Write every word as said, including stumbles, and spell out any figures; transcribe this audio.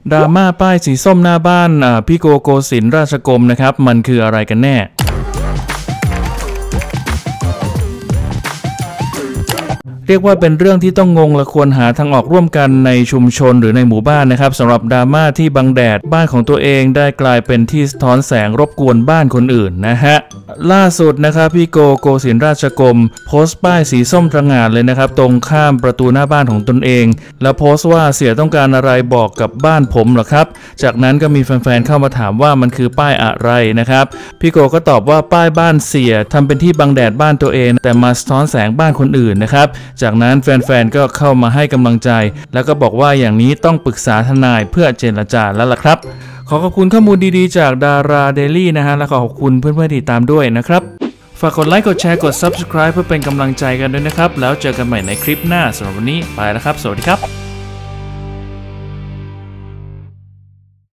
ดราม่าป้ายสีส้มหน้าบ้านพี่โกโกสินทร์ราชกรมนะครับมันคืออะไรกันแน่เรียกว่าเป็นเรื่องที่ต้องงงและควรหาทางออกร่วมกันในชุมชนหรือในหมู่บ้านนะครับสำหรับดราม่าที่บังแดดบ้านของตัวเองได้กลายเป็นที่สะท้อนแสงรบกวนบ้านคนอื่นนะฮะล่าสุดนะครับพี่โกโกสินทร์ราชกรมโพสต์ป้ายสีส้มตระหง่านเลยนะครับตรงข้ามประตูหน้าบ้านของตนเองแล้วโพสต์ว่าเสียต้องการอะไรบอกกับบ้านผมเหรอครับจากนั้นก็มีแฟนๆเข้ามาถามว่ามันคือป้ายอะไรนะครับพี่โกก็ตอบว่าป้ายบ้านเสียทำเป็นที่บังแดดบ้านตัวเองแต่มาสะท้อนแสงบ้านคนอื่นนะครับจากนั้นแฟนๆก็เข้ามาให้กำลังใจแล้วก็บอกว่าอย่างนี้ต้องปรึกษาทนายเพื่อเจรจาแล้วล่ะครับขอขอบคุณข้อมูลดีๆจากดาราเดลี่นะฮะและขอขอบคุณเพื่อนๆที่ตามด้วยนะครับฝากกดไลค์กดแชร์กด ซับสไครบ์ เพื่อเป็นกำลังใจกันด้วยนะครับแล้วเจอกันใหม่ในคลิปหน้าสำหรับวันนี้ไปแล้วครับสวัสดีครับ